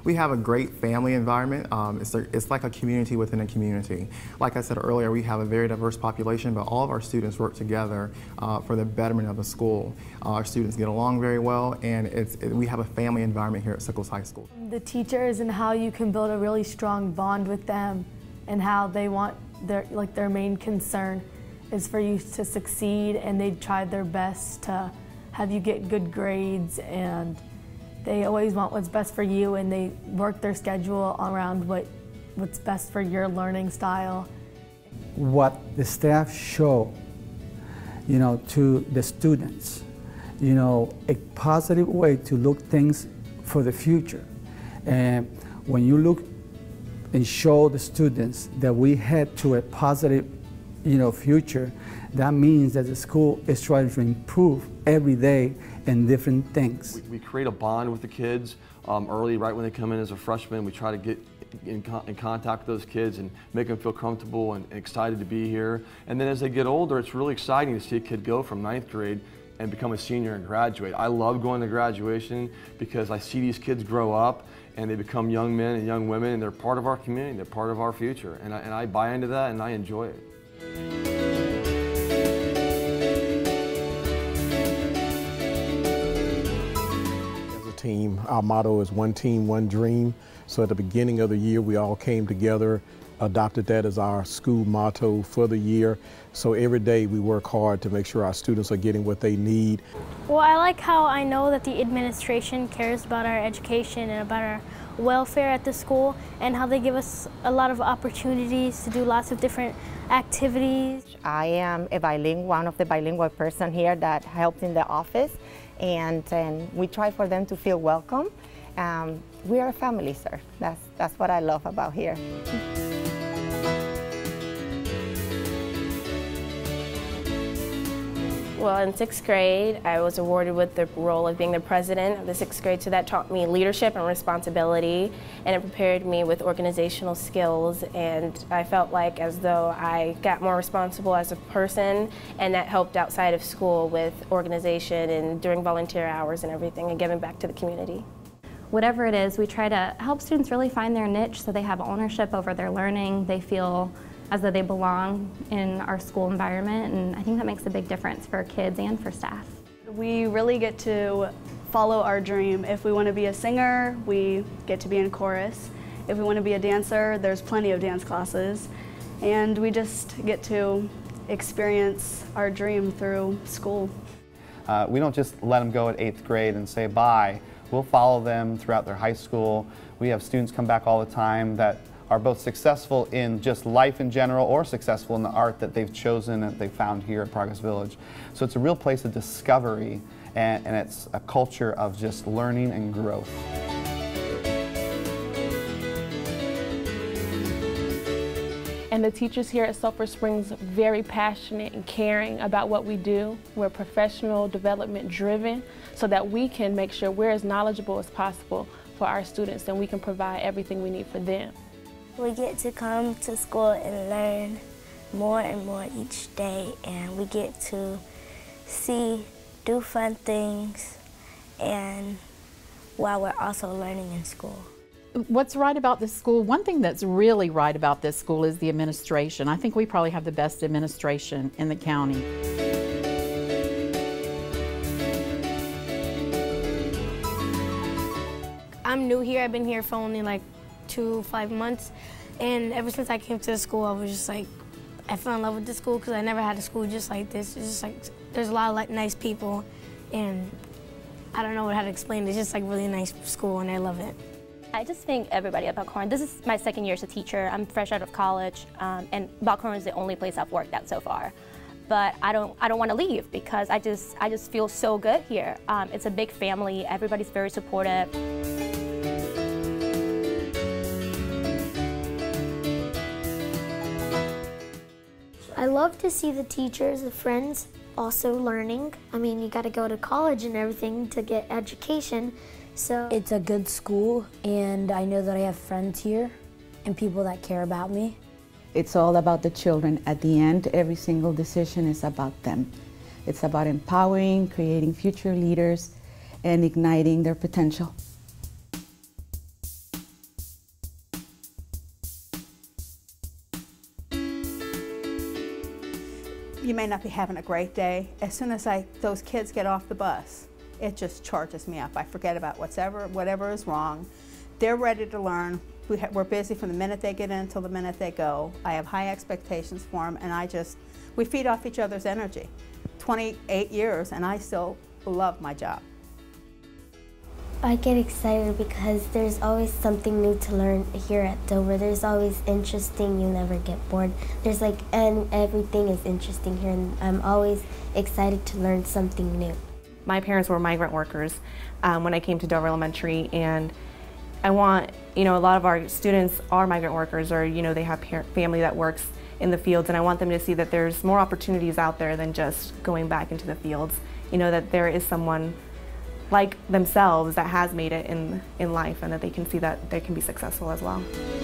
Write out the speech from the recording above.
We have a great family environment. It's like a community within a community. Like I said earlier, we have a very diverse population, but all of our students work together for the betterment of the school. Our students get along very well, and we have a family environment here at Sickles High School. The teachers and how you can build a really strong bond with them, and how they want their main concern is for you to succeed, and they try their best to have you get good grades, and they always want what's best for you, and they work their schedule around what's best for your learning style. What the staff show, to the students, a positive way to look things for the future. And when you look and show the students that we head to a positive, future, that means that the school is trying to improve every day in different things. We create a bond with the kids early, right when they come in as a freshman. We try to get in contact with those kids and make them feel comfortable and excited to be here. And then as they get older, it's really exciting to see a kid go from 9th grade and become a senior and graduate. I love going to graduation because I see these kids grow up and they become young men and young women, and they're part of our community, they're part of our future. And I buy into that, and I enjoy it. As a team, our motto is one team, one dream. So at the beginning of the year, we all came together, adopted that as our school motto for the year. So every day we work hard to make sure our students are getting what they need. Well, I like how I know that the administration cares about our education and about our welfare at the school, and how they give us a lot of opportunities to do lots of different activities. I am one of the bilingual person here that helps in the office, and we try for them to feel welcome. We are a family, sir. That's what I love about here. Well, in 6th grade, I was awarded with the role of being the president of the 6th grade, so that taught me leadership and responsibility, and it prepared me with organizational skills, and I felt like as though I got more responsible as a person, and that helped outside of school with organization and during volunteer hours and everything, and giving back to the community. Whatever it is, we try to help students really find their niche so they have ownership over their learning, they feel as though they belong in our school environment, and I think that makes a big difference for kids and for staff. We really get to follow our dream. If we want to be a singer, we get to be in chorus. If we want to be a dancer, there's plenty of dance classes, and we just get to experience our dream through school. We don't just let them go at 8th grade and say bye. We'll follow them throughout their high school. We have students come back all the time that are both successful in just life in general or successful in the art that they've chosen and they found here at Progress Village. So it's a real place of discovery, and it's a culture of just learning and growth. And the teachers here at Sulphur Springs are very passionate and caring about what we do. We're professional development driven so that we can make sure we're as knowledgeable as possible for our students and we can provide everything we need for them. We get to come to school and learn more and more each day, and we get to do fun things, and while we're also learning in school. What's right about this school? One thing that's really right about this school is the administration. I think we probably have the best administration in the county. I'm new here. I've been here for only like 5 months, and ever since I came to the school, I was just like, I fell in love with the school because I never had a school just like this. It's just like, there's a lot of like nice people, and I don't know how to explain it. It's just like really nice school, and I love it. I just think everybody at Buckhorn, this is my 2nd year as a teacher. I'm fresh out of college, and Buckhorn is the only place I've worked at so far. But I don't want to leave because I just feel so good here. It's a big family. Everybody's very supportive. I love to see the teachers, the friends also learning. I mean, you got to go to college and everything to get education. So it's a good school, and I know that I have friends here and people that care about me. It's all about the children. At the end, every single decision is about them. It's about empowering, creating future leaders, and igniting their potential. you may not be having a great day. As soon as those kids get off the bus, it just charges me up. I forget about whatever is wrong. They're ready to learn. We're busy from the minute they get in until the minute they go. I have high expectations for them, and we feed off each other's energy. 28 years, and I still love my job. I get excited because there's always something new to learn here at Dover. There's always interesting, you never get bored. And everything is interesting here, and I'm always excited to learn something new. My parents were migrant workers when I came to Dover Elementary, and I want, a lot of our students are migrant workers, or, they have family that works in the fields, and I want them to see that there's more opportunities out there than just going back into the fields. That there is someone like themselves that has made it in life, and that they can see that they can be successful as well.